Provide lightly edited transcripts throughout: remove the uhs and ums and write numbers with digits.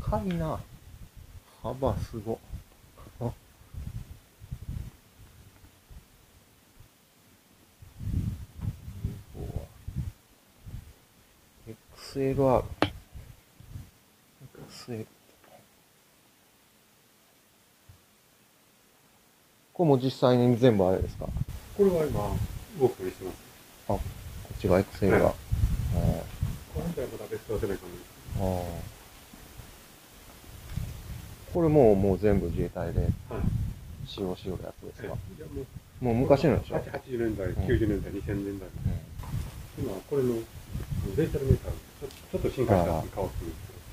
かいな。幅すご。あ、XLR。XL。これも実際に全部あれですか？ これは今、動くようにしてます。 あ、こっちが XL が。 はい、これじゃまた別で出せないかも。 ああ。これもう全部自衛隊ではい。 使用しよるやつですか？ いやもう昔のでしょ？ 80年代、90年代、2000年代。今、これのデジタルメーター、ちょっと進化したやつに変わってるんですけど。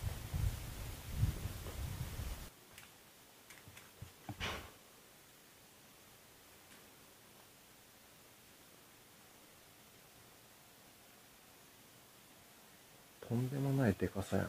とんでもないでかさやな。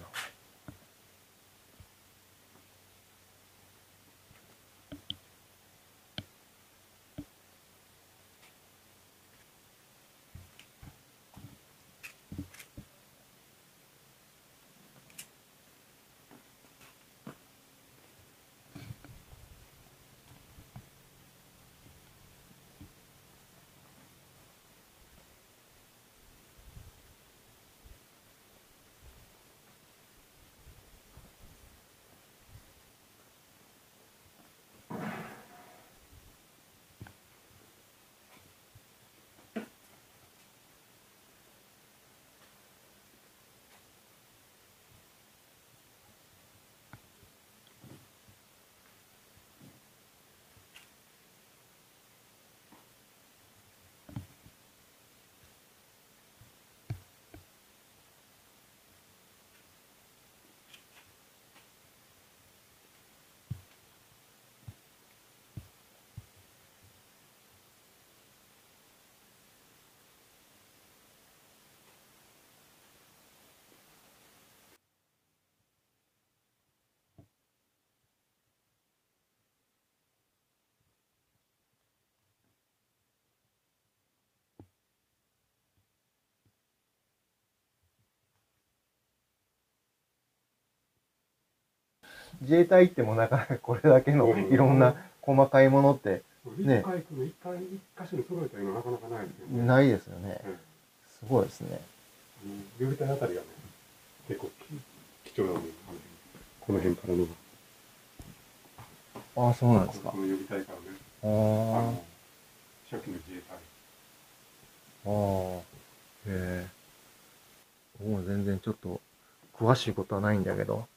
自衛隊行ってもなかなかこれだけのいろんな細かいものってね、 一箇所に揃えたのはなかなかないですよね。 ないですよね。すごいですね。 予備隊あたりがね、結構貴重なので、この辺からの。 ああ、そうなんですか。 この予備隊からね、 あ初期の自衛隊。 あ、ああ、へえ。僕も全然ちょっと詳しいことはないんだけど。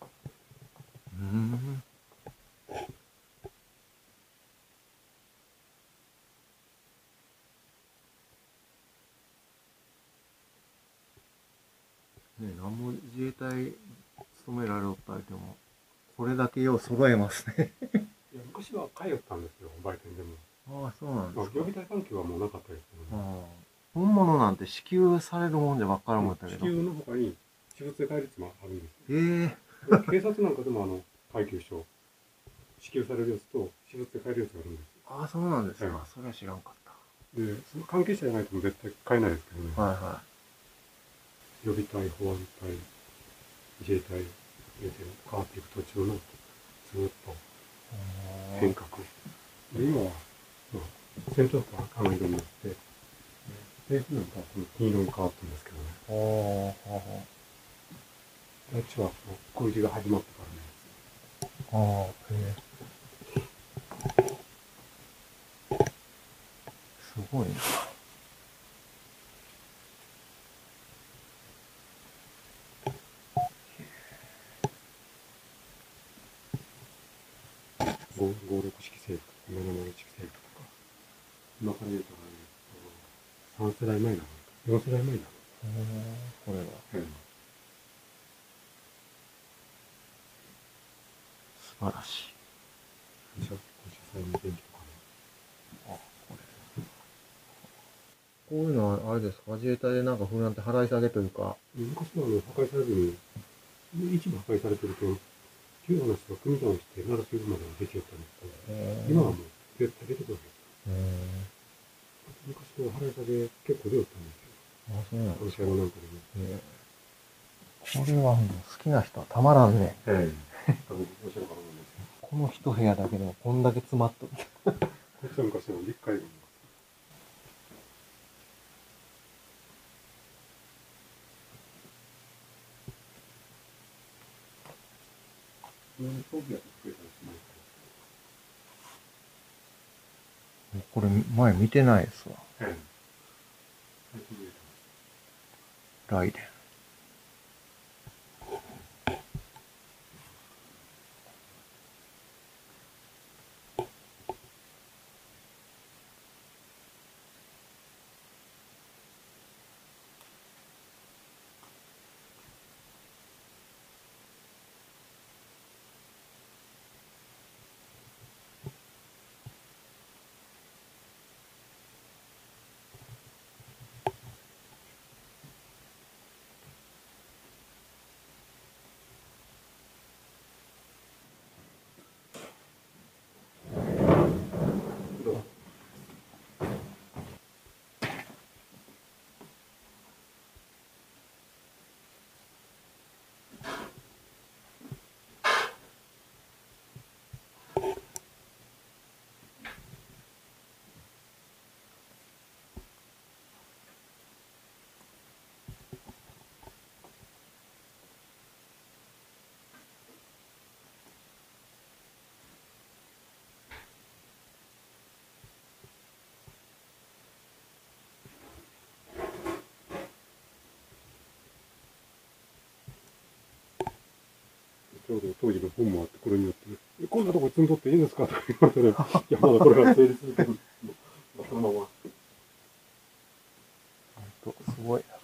ね、何も自衛隊勤められおったりでも、これだけよう揃えますね。 いや、昔は通ったんですよ、売店でも。 ああ、そうなんですか。 予備隊関係はもうなかったですけどね。 ああ、本物なんて支給されるもんじゃばっかり思ったけど。 支給の他に、私物で買えるやつもあるんですよ。 ええ警察なんかでも階級章、支給されるやつと、私物で買えるやつがあるんですよ。 ああ、そうなんですか。 はいそれは知らんかっで、その関係者じゃないと絶対買えないですけどね。 た。はいは予備隊、保安隊、自衛隊、変わっていく途中のずっと変革。で、今は、戦闘機は赤色になって、で、なんか金色に変わったんですけどね。 い。おー、 あっちは工事が始まってからね。 ああ、へえ。すごいな。 56式制服、70式制服とか、今から言うと、3世代前なのか、4世代前なのか。 これが。素晴らしい。 車載の電気とかね。 あ、これ。こういうのはあれですか？自衛隊でなんか不安って払い下げというか。 昔は破壊されずに、一部破壊されてると、救護の人が組み直して鳴らせるまではできよったんですけど、今はもう絶対出てこない。昔は払い下げ結構出よったんですよ。 あ、そうなんですか。 この車両なんかでも。 これはもう好きな人はたまらんね。 ええ。多分、おしゃれかと思うんですよ。 この一部屋だけでもこんだけ詰まっとる。 こっちは昔の立海軍の。装備は作れたりしないこれ前見てないですわ。 か。ええ。最近見えた。 ライデン。 どうぞ。ちょうど当時の本もあって、これによって、こんなとこ積んどっていいんですかと言われてね、いや、まだこれは成立するけど、そのまま。 ほんと、すごいな。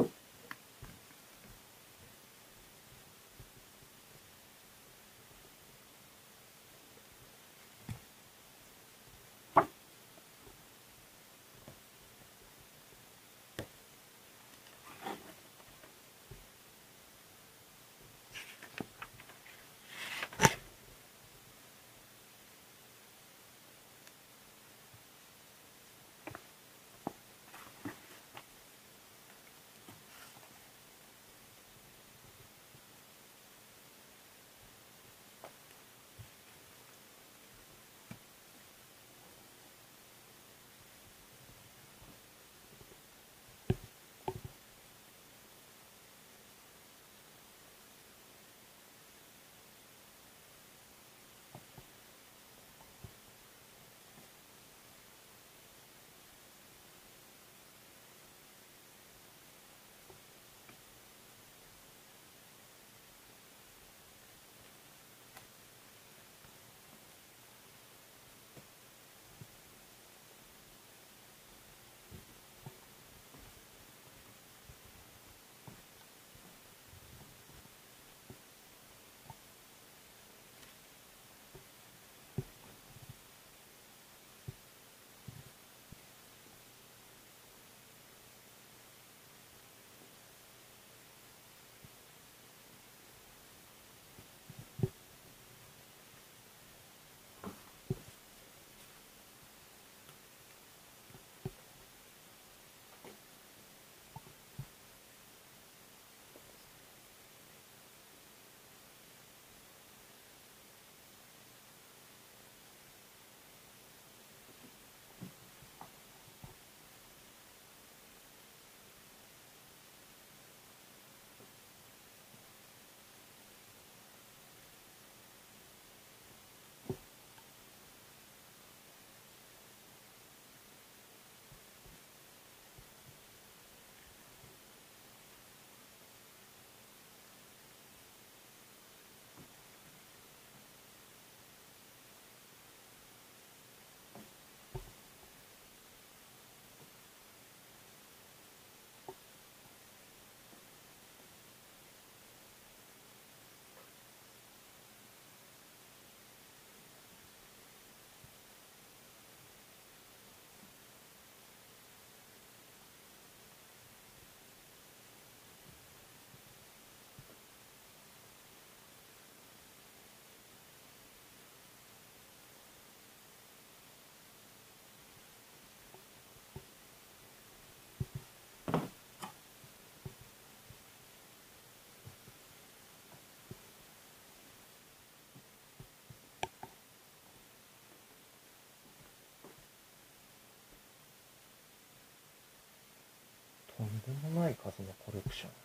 んでもない数のコレクション。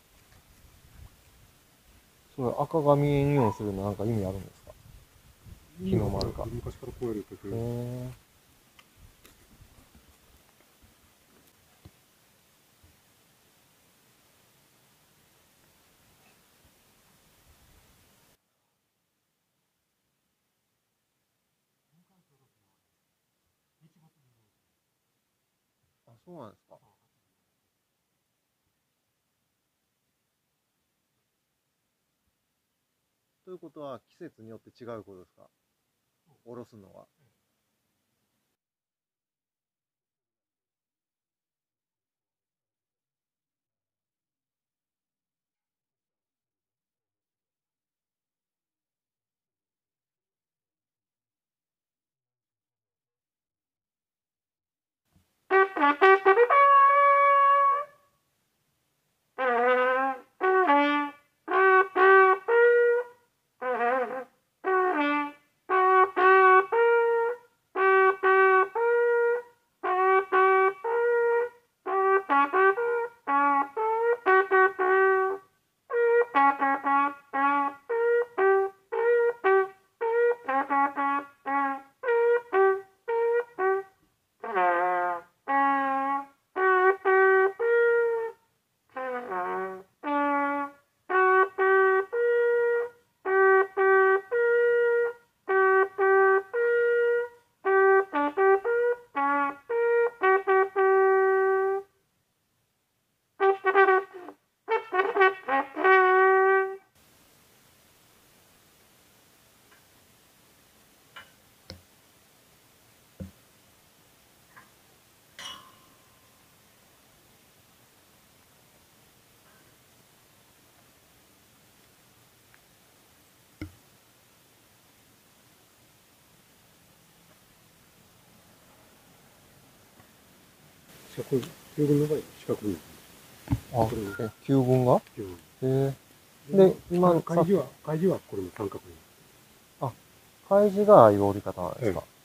それ赤紙にオンするのなんか意味あるんですか？ 日の丸が。 昔からこうやるとき、 あ、そうなんですか。ということは季節によって違うことですか？おろすのは。 四角い、球群の場合、四角い。 あ、球群が？で、今、 開示はこれも三角に。 開示がああいう折り方なんですか？